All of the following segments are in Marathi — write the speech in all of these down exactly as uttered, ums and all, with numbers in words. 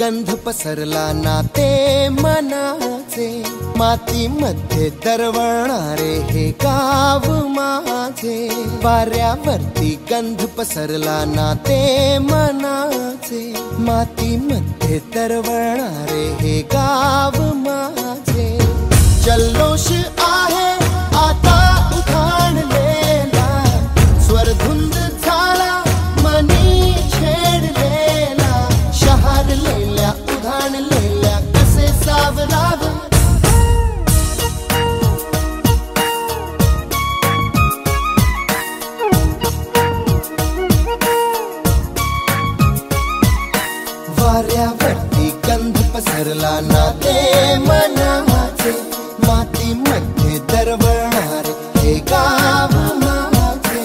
गंध पसरला नाते मनाचे, मातीमध्ये दरवळणारे हे गाव माझे. वाऱ्यावरती गंध पसरला नाते मनाचे, मातीमध्ये दरवळणारे हे गाव माझे. जल्लोष आहे आता उधाणलेला, स्वरधुंद झाला मनी छेडलेला. शहारलेल्या उधाणलेल्या कसे सावरावे, वाऱ्यावरती गंध पसरला नाते मनाचे, मातीमध्ये दरवळणारे हे गाव माझे.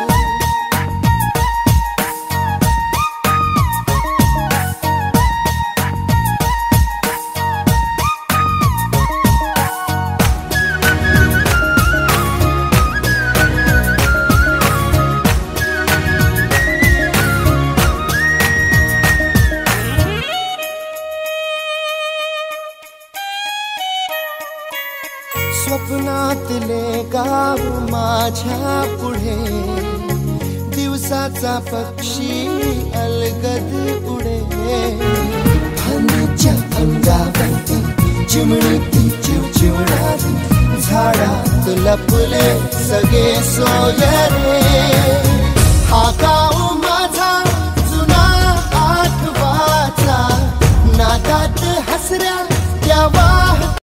स्वप्नातले गाव माझ्या पुढे, दिवसाचा पक्षी अलगद उडे. फांदीच्या अंगावरती चिमणीती चिवचिवणारी, झाडात लपले सगळे सोयरे. हा